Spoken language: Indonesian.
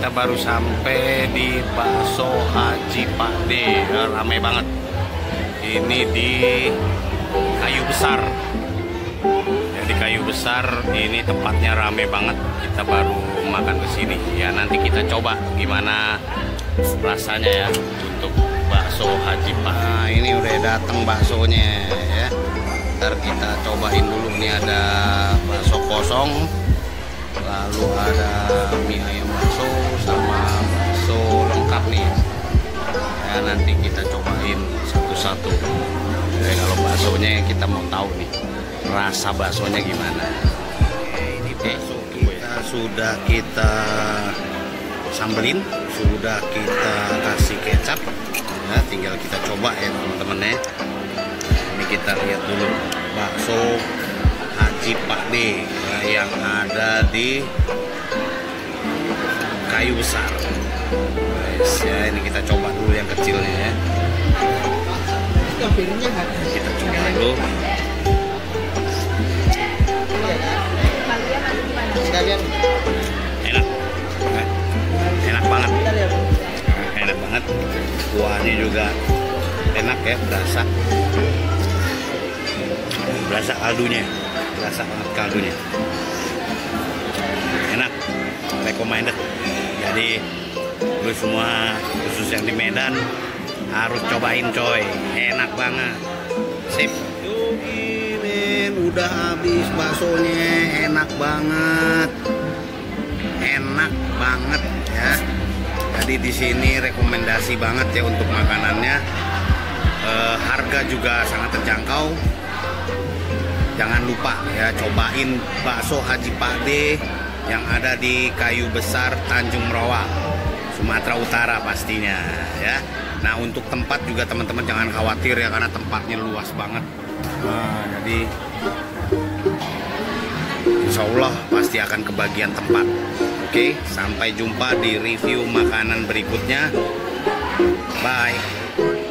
kita baru sampai di Bakso Haji Pakde. Ramai banget. Ini di Kayu Besar. Jadi Kayu Besar ini tempatnya rame banget. Kita baru makan ke sini. Ya nanti kita coba gimana rasanya ya untuk bakso Haji Pak. Nah, ini udah datang baksonya ya. Ntar kita cobain dulu. Nih ada bakso kosong, lalu ada mie ayam bakso sama bakso lengkap nih. Ya nanti kita cobain satu-satu. Jadi kalau baksonya kita mau tahu nih rasa baksonya gimana. Oke, ini bakso sudah kita sambelin, sudah kita kasih kecap ya, tinggal kita coba ya teman-teman ya. Ini kita lihat dulu bakso Haji Pakde ya, yang ada di Kayu Besar. Guys, ya ini kita coba dulu yang kecilnya ya. Kita coba dulu. Enak banget, enak banget. Kuahnya juga enak ya, berasa kaldunya, berasa banget kaldunya. Enak, recommended. Jadi lu semua khusus yang di Medan harus cobain coy, enak banget. Sip. Udah habis baksonya, enak banget ya. Jadi di sini rekomendasi banget ya untuk makanannya. Harga juga sangat terjangkau. Jangan lupa ya cobain bakso Haji Pakde yang ada di Kayu Besar, Tanjung Merauke, Sumatera Utara pastinya ya. Nah untuk tempat juga teman-teman jangan khawatir ya, karena tempatnya luas banget. Nah, jadi insya Allah pasti akan kebagian tempat. Oke, sampai jumpa di review makanan berikutnya. Bye.